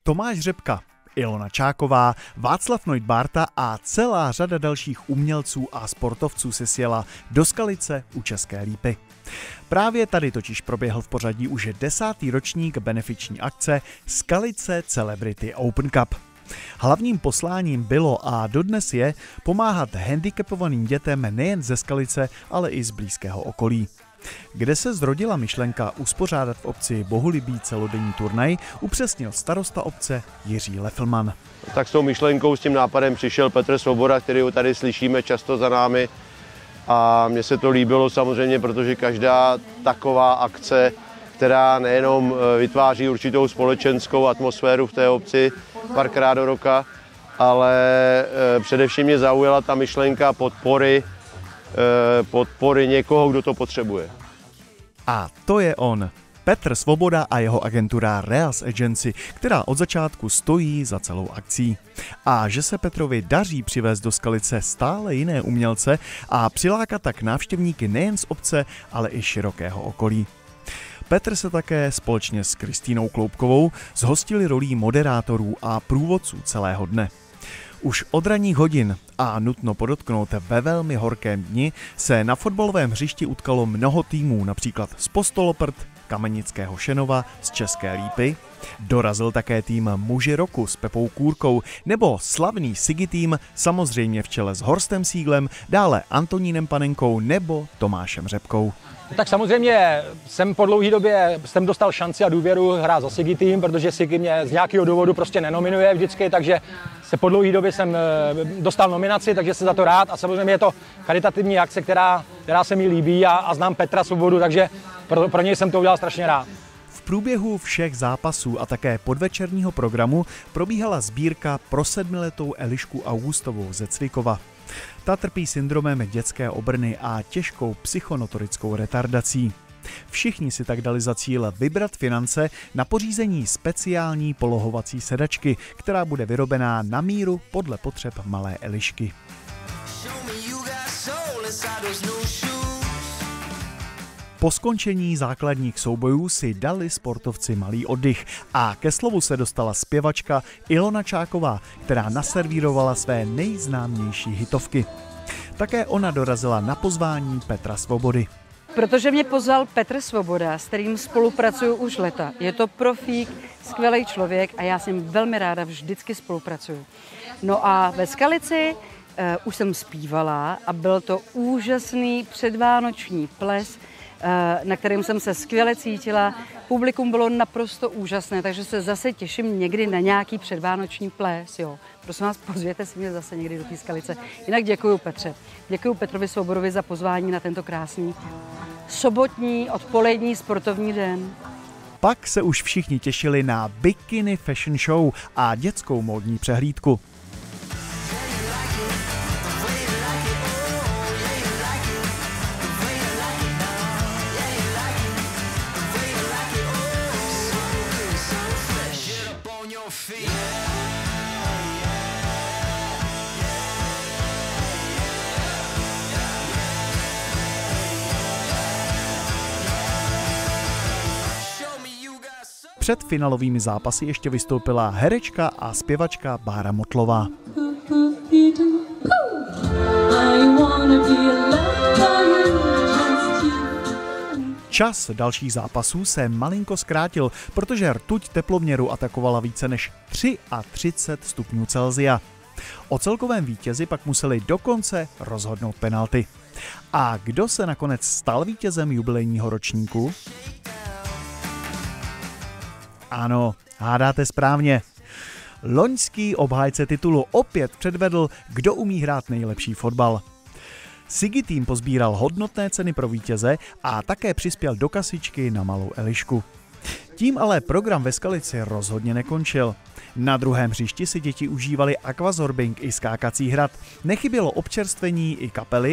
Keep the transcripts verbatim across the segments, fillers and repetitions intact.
Tomáš Řepka, Ilona Čáková, Václav Neudbárta a celá řada dalších umělců a sportovců se sjela do Skalice u České Lípy. Právě tady totiž proběhl v pořadí už desátý ročník benefiční akce Skalice Celebrity Open Cup. Hlavním posláním bylo a dodnes je pomáhat handicapovaným dětem nejen ze Skalice, ale i z blízkého okolí. Kde se zrodila myšlenka uspořádat v obci Bohulibí celodenní turnaj, upřesnil starosta obce Jiří Leflman. Tak s tou myšlenkou, s tím nápadem přišel Petr Svoboda, kterého tady slyšíme často za námi. A mně se to líbilo samozřejmě, protože každá taková akce, která nejenom vytváří určitou společenskou atmosféru v té obci párkrát do roka, ale především mě zaujala ta myšlenka podpory, podpory někoho, kdo to potřebuje. A to je on, Petr Svoboda a jeho agentura Reas Agency, která od začátku stojí za celou akcí. A že se Petrovi daří přivést do Skalice stále jiné umělce a přilákat tak návštěvníky nejen z obce, ale i širokého okolí. Petr se také společně s Kristýnou Kloubkovou zhostili rolí moderátorů a průvodců celého dne. Už od ranních hodin a nutno podotknout ve velmi horkém dni se na fotbalovém hřišti utkalo mnoho týmů, například z Postoloprt, Kamenického Šenova, z České Lípy. Dorazil také tým Muži roku s Pepou Kůrkou nebo slavný Sigi tým, samozřejmě v čele s Horstem Sieglem, dále Antonínem Panenkou nebo Tomášem Řepkou. Tak samozřejmě jsem po dlouhé době jsem dostal šanci a důvěru hrát za Sigi tým, protože Sigi mě z nějakého důvodu prostě nenominuje vždycky, takže se po dlouhé době jsem dostal nominaci, takže jsem za to rád a samozřejmě je to charitativní akce, která, která se mi líbí a, a znám Petra Svobodu, takže pro, pro něj jsem to udělal strašně rád. V průběhu všech zápasů a také podvečerního programu probíhala sbírka pro sedmiletou Elišku Augustovou ze Cvikova. Ta trpí syndromem dětské obrny a těžkou psychonotorickou retardací. Všichni si tak dali za cíl vybrat finance na pořízení speciální polohovací sedačky, která bude vyrobená na míru podle potřeb malé Elišky. Po skončení základních soubojů si dali sportovci malý oddych a ke slovu se dostala zpěvačka Ilona Čáková, která naservírovala své nejznámější hitovky. Také ona dorazila na pozvání Petra Svobody. Protože mě pozval Petr Svoboda, s kterým spolupracuju už leta. Je to profík, skvělý člověk a já s ním velmi ráda vždycky spolupracuju. No a ve Skalici uh, už jsem zpívala a byl to úžasný předvánoční ples, na kterém jsem se skvěle cítila. Publikum bylo naprosto úžasné, takže se zase těším někdy na nějaký předvánoční ples. Jo. Prosím vás, pozvěte si mě zase někdy do té Skalice. Jinak děkuju Petře. Děkuju Petrovi Svobodovi za pozvání na tento krásný sobotní odpolední sportovní den. Pak se už všichni těšili na Bikini Fashion Show a dětskou módní přehlídku. Před finálovými zápasy ještě vystoupila herečka a zpěvačka Bára Motlová. Čas dalších zápasů se malinko zkrátil, protože rtuť teploměru atakovala více než třicet tři stupňů Celsia. O celkovém vítězi pak museli dokonce rozhodnout penalty. A kdo se nakonec stal vítězem jubilejního ročníku? Ano, hádáte správně. Loňský obhájce titulu opět předvedl, kdo umí hrát nejlepší fotbal. Sigi tým pozbíral hodnotné ceny pro vítěze a také přispěl do kasičky na malou Elišku. Tím ale program ve Skalici rozhodně nekončil. Na druhém hřišti si děti užívali aquazorbing i skákací hrad. Nechybělo občerstvení i kapely.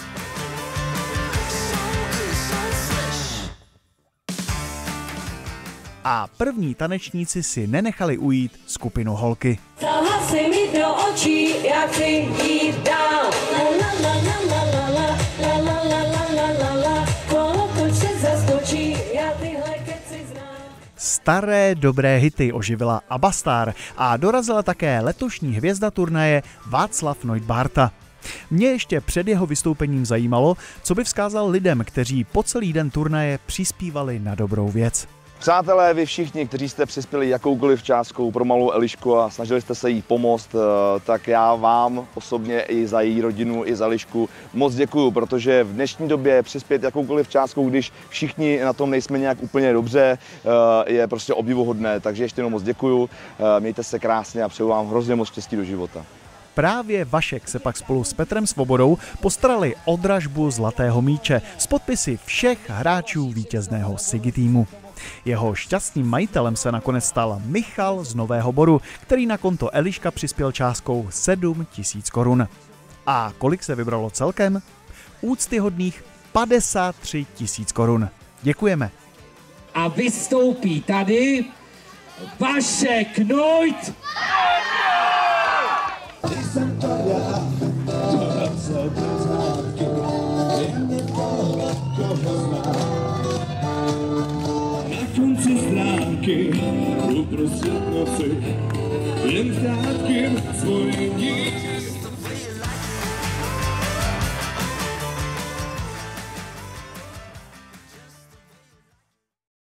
A první tanečníci si nenechali ujít skupinu Holky. Zahlasy mi do očí, já chci jít dál. La la la la la la la la la la la la la. Kolo toč se zaskočí, já tyhle keci znám. Staré dobré hity oživila Abba Star a dorazila také letošní hvězda turnaje Václav Neudbárta. Mě ještě před jeho vystoupením zajímalo, co by vzkázal lidem, kteří po celý den turnaje přispívali na dobrou věc. Přátelé, vy všichni, kteří jste přispěli jakoukoliv částkou pro malou Elišku a snažili jste se jí pomoct, tak já vám osobně i za její rodinu, i za Elišku moc děkuju, protože v dnešní době přispět jakoukoliv částkou, když všichni na tom nejsme nějak úplně dobře, je prostě obdivuhodné. Takže ještě jednou moc děkuju, mějte se krásně a přeju vám hrozně moc štěstí do života. Právě Vašek se pak spolu s Petrem Svobodou postarali o dražbu zlatého míče s podpisy všech hráčů vítězného Sigi týmu. Jeho šťastným majitelem se nakonec stal Michal z Nového Boru, který na konto Eliška přispěl částkou sedm tisíc korun. A kolik se vybralo celkem? Úctyhodných padesát tři tisíc korun. Děkujeme. A vystoupí tady Vašek Neud. Na konci stránky uprostřed noci jen krátkým svojím dítěm